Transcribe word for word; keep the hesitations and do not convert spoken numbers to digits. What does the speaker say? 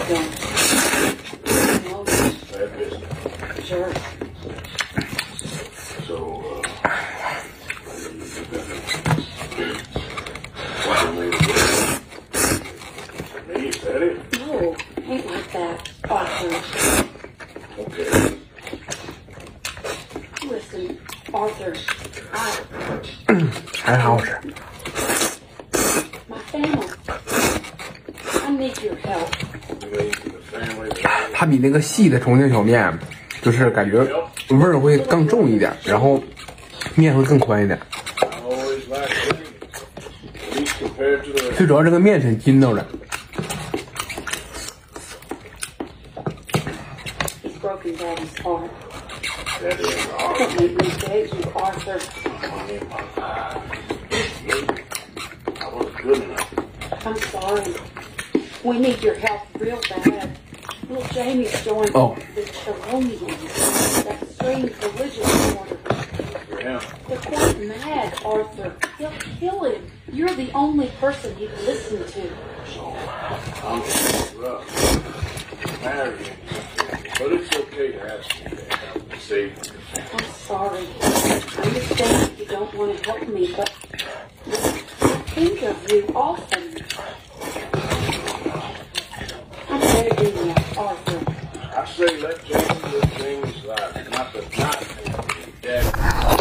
don't. No. Bad business. Sure. So, uh, what's the name of it? Me, is that it? No, ain't like that, Arthur. Okay. Listen, Arthur, I, 还好吃。 my family, I need your help. You mean the family that 它比那个细的重庆小面，就是感觉味儿会更重一点，然后面会更宽一点。 I always like it. At least compared to the 最主要这个面是筋道的。 He's broken Daddy's heart. that is Don't hard. make me beg you, Arthur. I wasn't good enough. I'm sorry. We need your help real bad. Little Jamie's joined Oh. the Erroneans, that strange religious order. For him. They're quite mad, Arthur. They'll kill him. You're the only person he'd listen to. So, I'm rough. Marry him. But it's okay to ask me to help to save me. I'm sorry. I understand if you don't want to help me, but I think of you often. I'm begging you, Arthur. I say let James do things like not the not Dad.